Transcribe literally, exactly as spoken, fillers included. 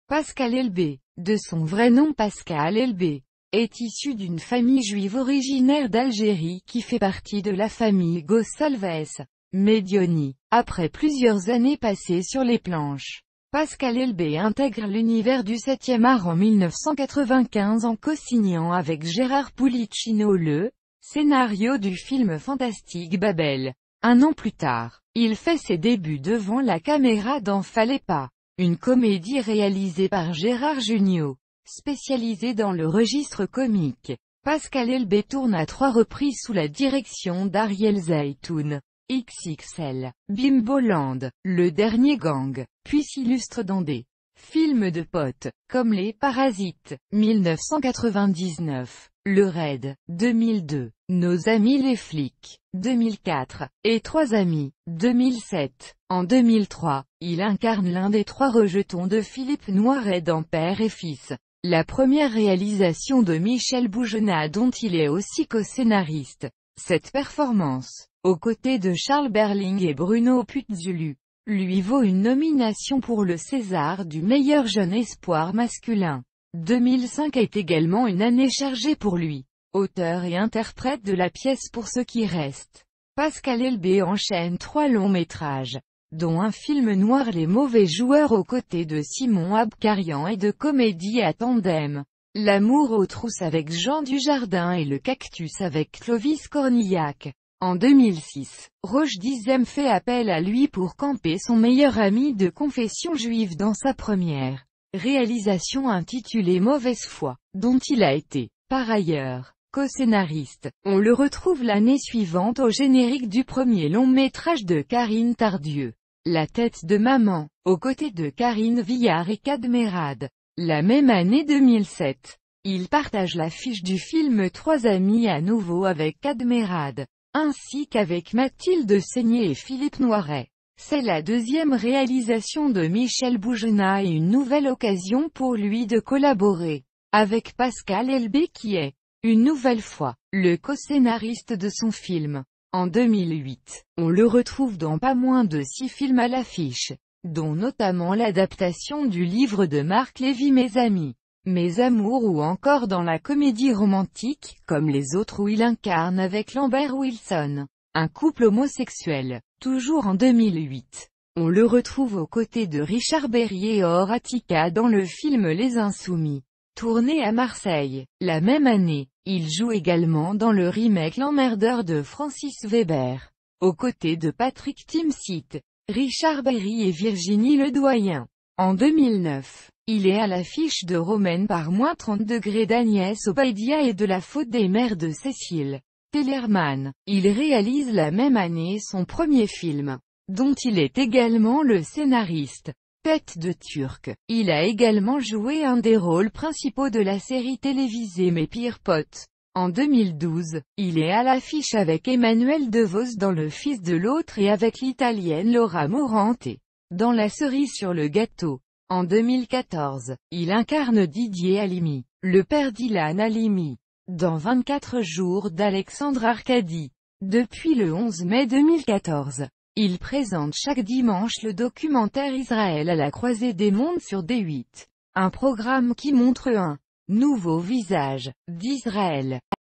Pascal Elbé, de son vrai nom Pascal Elbé, est issu d'une famille juive originaire d'Algérie qui fait partie de la famille Gonçalves Medioni. Après plusieurs années passées sur les planches, Pascal Elbé intègre l'univers du septième art en mille neuf cent quatre-vingt-quinze en co-signant avec Gérard Pulicino le scénario du film fantastique Babel. Un an plus tard, il fait ses débuts devant la caméra dans Fallait pas, une comédie réalisée par Gérard Jugnot, spécialisée dans le registre comique. Pascal Elbé tourne à trois reprises sous la direction d'Ariel Zeytoun, X X L, Bimbo Land, Le Dernier Gang, puis s'illustre dans des films de potes, comme Les Parasites, mille neuf cent quatre-vingt-dix-neuf, Le Raid, deux mille deux, Nos Amis les Flics, deux mille quatre, et Trois Amis, deux mille sept. En deux mille trois, il incarne l'un des trois rejetons de Philippe Noiret dans Père et Fils, la première réalisation de Michel Bougenat dont il est aussi co-scénariste. Cette performance, aux côtés de Charles Berling et Bruno Putzulu, lui vaut une nomination pour le César du meilleur jeune espoir masculin. deux mille cinq est également une année chargée pour lui, auteur et interprète de la pièce Pour ceux qui restent. Pascal Elbé enchaîne trois longs métrages, dont un film noir Les Mauvais Joueurs aux côtés de Simon Abkarian et de comédie à tandem, L'amour aux trousses avec Jean Dujardin et Le Cactus avec Clovis Cornillac. En deux mille six, Roche Dizem fait appel à lui pour camper son meilleur ami de confession juive dans sa première réalisation intitulée Mauvaise foi, dont il a été, par ailleurs, co-scénariste. On le retrouve l'année suivante au générique du premier long-métrage de Karine Tardieu, La tête de maman, aux côtés de Karine Viard et Cadmerade. La même année deux mille sept, il partage l'affiche du film Trois Amis à nouveau avec Cadmerade, ainsi qu'avec Mathilde Seigné et Philippe Noiret. C'est la deuxième réalisation de Michel Bougenat et une nouvelle occasion pour lui de collaborer avec Pascal Elbé qui est, une nouvelle fois, le co-scénariste de son film. En deux mille huit, on le retrouve dans pas moins de six films à l'affiche, dont notamment l'adaptation du livre de Marc Lévy Mes Amis, Mes Amours ou encore dans la comédie romantique, comme Les Autres où il incarne avec Lambert Wilson, un couple homosexuel. Toujours en deux mille huit, on le retrouve aux côtés de Richard Berry et Or Attica dans le film Les Insoumis, tourné à Marseille. La même année, il joue également dans le remake L'Emmerdeur de Francis Weber, aux côtés de Patrick Timsit, Richard Berry et Virginie Ledoyen. En deux mille neuf, il est à l'affiche de Romaine par moins trente degrés d'Agnès Opaidia et de La faute des mères de Cécile Tellerman. Il réalise la même année son premier film, dont il est également le scénariste, Tête de Turc. Il a également joué un des rôles principaux de la série télévisée Mes pires potes. En deux mille douze, il est à l'affiche avec Emmanuel DeVos dans Le Fils de l'autre et avec l'italienne Laura Morante dans La cerise sur le gâteau. En deux mille quatorze, il incarne Didier Halimi, le père d'Ilan Halimi, dans vingt-quatre jours d'Alexandre Arcadi. Depuis le onze mai deux mille quatorze, il présente chaque dimanche le documentaire Israël à la croisée des mondes sur D huit, un programme qui montre un nouveau visage d'Israël.